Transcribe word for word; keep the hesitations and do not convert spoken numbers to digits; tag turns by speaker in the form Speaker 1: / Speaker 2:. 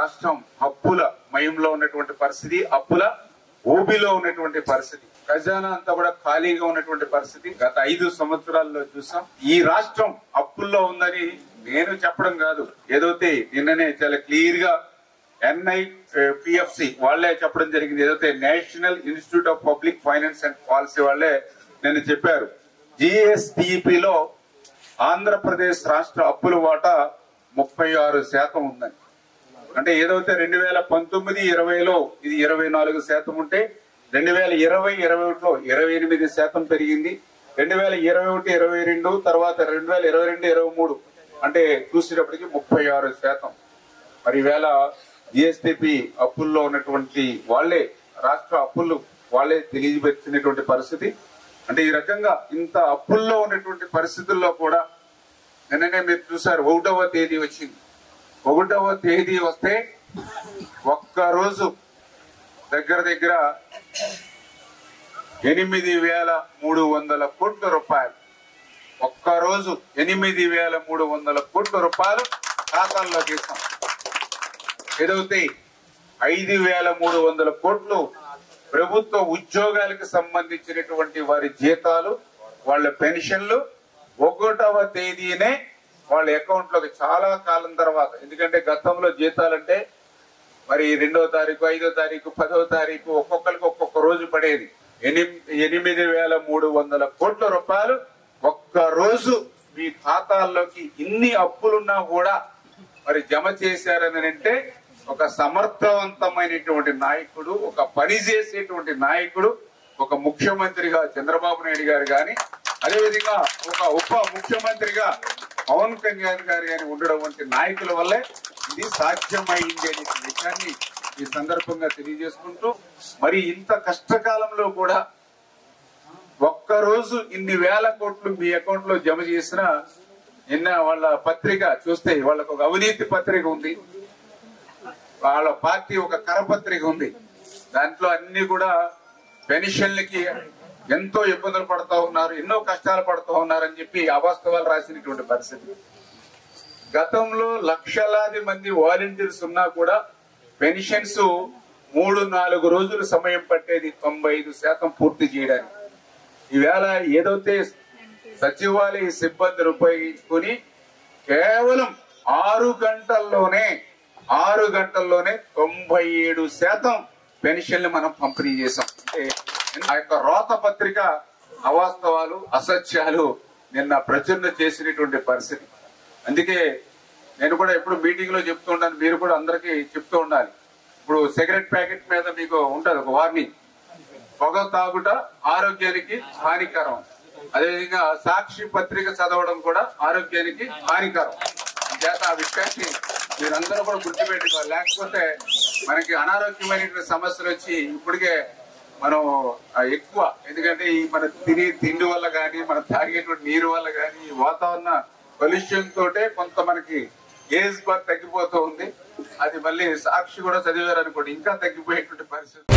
Speaker 1: రాష్ట్రం అప్పుల మయంలో ఉన్నటువంటి పరిస్థితి, అప్పుల ఊబిలో ఉన్నటువంటి పరిస్థితి, ఖజానా అంతా కూడా ఖాళీగా ఉన్నటువంటి పరిస్థితి గత ఐదు సంవత్సరాల్లో చూసాం. ఈ రాష్ట్రం అప్పుల్లో ఉందని నేను చెప్పడం కాదు, ఏదైతే నిన్ననే చాలా క్లియర్ గా ఎన్ఐ పిఎఫ్సి వాళ్లే చెప్పడం జరిగింది. ఏదైతే National Institute of Public Finance and Policy వాళ్లే నిన్న చెప్పారు. జిఎస్టిపిలో ఆంధ్రప్రదేశ్ రాష్ట్ర అప్పుల వాటా ముప్పై ఆరు శాతం ఉందని. అంటే ఏదైతే రెండు వేల పంతొమ్మిది ఇరవైలో ఇది ఇరవై నాలుగు శాతం ఉంటే రెండు వేల ఇరవై ఇరవై ఒకటిలో ఇరవై ఎనిమిది శాతం పెరిగింది. రెండు వేల ఇరవై ఒకటి ఇరవై రెండు తర్వాత రెండు వేల ఇరవై రెండు ఇరవై మూడు అంటే చూసేటప్పటికి ముప్పై ఆరు శాతం. మరి ఈవేళ జిఎస్టిపి అప్పుల్లో ఉన్నటువంటి వాళ్లే రాష్ట్ర అప్పులు వాళ్లే తెలియజేసినటువంటి పరిస్థితి. అంటే ఈ రకంగా ఇంత అప్పుల్లో ఉన్నటువంటి పరిస్థితుల్లో కూడా నిన్ననే మీరు చూసారు, ఒకటవ తేదీ వచ్చింది. ఒకటవ తేదీ వస్తే ఒక్క రోజు దగ్గర దగ్గర ఎనిమిది వేల మూడు వందల కోట్ల రూపాయలు ఒక్క రోజు ఎనిమిది వేల మూడు వందల కోట్ల రూపాయలు ఖాతాల్లో చేస్తాం. ఏదైతే ఐదు వేల మూడు వందల కోట్లు ప్రభుత్వ ఉద్యోగాలకు సంబంధించినటువంటి వారి జీతాలు, వాళ్ళ పెన్షన్లు ఒకటవ తేదీనే వాళ్ళ అకౌంట్ లోకి చాలా కాలం తర్వాత, ఎందుకంటే గతంలో జీతాలంటే మరి రెండో తారీఖు ఐదో తారీఖు పదో తారీఖు ఒక్కొక్కరికి ఒక్కొక్క రోజు పడేది. ఎనిమిది వేల మూడు వందల కోట్ల రూపాయలు ఒక్క రోజు మీ ఖాతాల్లోకి ఇన్ని అప్పులున్నా కూడా మరి జమ చేశారని అంటే ఒక సమర్థవంతమైనటువంటి నాయకుడు, ఒక పని చేసేటువంటి నాయకుడు, ఒక ముఖ్యమంత్రిగా చంద్రబాబు నాయుడు గారు గాని, అదేవిధంగా ఒక ఉప ముఖ్యమంత్రిగా పవన్ కళ్యాణ్ గారు గాని ఉండడం వంటి నాయకుల వల్లే ఇది సాధ్యమైంది అనే విషయాన్ని ఈ సందర్భంగా తెలియజేసుకుంటూ, మరి ఇంత కష్టకాలంలో కూడా ఒక్కరోజు ఇన్ని వేల కోట్లు మీ అకౌంట్ లో జమ చేసిన నిన్న వాళ్ళ పత్రిక చూస్తే వాళ్ళకు ఒక అవినీతి పత్రిక ఉంది, వాళ్ళ పార్టీ ఒక కరపత్రిక ఉంది. దాంట్లో అన్ని కూడా పెన్షన్లకి ఎంతో ఇబ్బందులు పడుతూ ఉన్నారు, ఎన్నో కష్టాలు పడుతూ ఉన్నారని చెప్పి అవాస్తవాలు రాసినటువంటి పరిస్థితి. గతంలో లక్షలాది మంది వాలంటీర్స్ ఉన్నా కూడా పెన్షన్స్ మూడు నాలుగు రోజులు సమయం పట్టేది తొంభై ఐదు శాతం పూర్తి చేయడానికి. ఈవేళ ఏదైతే సచివాలయ సిబ్బందిని ఉపయోగించుకుని కేవలం ఆరు గంటల్లోనే ఆరు గంటల్లోనే తొంభై ఏడు శాతం పెన్షన్లు మనం పంపిణీ చేశాం. అంటే ఆ యొక్క రోత పత్రిక అవాస్తవాలు అసత్యాలు నిన్న ప్రచురణ చేసినటువంటి పరిస్థితి. అందుకే నేను కూడా ఎప్పుడు మీటింగ్ లో చెప్తూ ఉంటాను, మీరు కూడా అందరికీ చెప్తూ ఉండాలి. ఇప్పుడు సిగరెట్ ప్యాకెట్ మీద మీకు ఉంటది ఒక వార్నింగ్, పొగ తాగుట ఆరోగ్యానికి హానికరం. అదేవిధంగా సాక్షి పత్రిక చదవడం కూడా ఆరోగ్యానికి హానికరం. చేత ఆ విషయాన్ని మీరందరూ కూడా గుర్తుపెట్టుకోవాలి. లేకపోతే మనకి అనారోగ్యమైనటువంటి సమస్యలు వచ్చి ఇప్పటికే మనం ఎక్కువ, ఎందుకంటే ఈ మన తినే తిండి వల్ల కానీ మనం తాగేటువంటి నీరు వల్ల కానీ వాతావరణ పొల్యూషన్ తోటే కొంత మనకి ఏజ్ బార్ తగ్గిపోతూ ఉంది. అది మళ్ళీ సాక్షి కూడా చదివారు అనుకోండి ఇంకా తగ్గిపోయేటువంటి పరిస్థితి.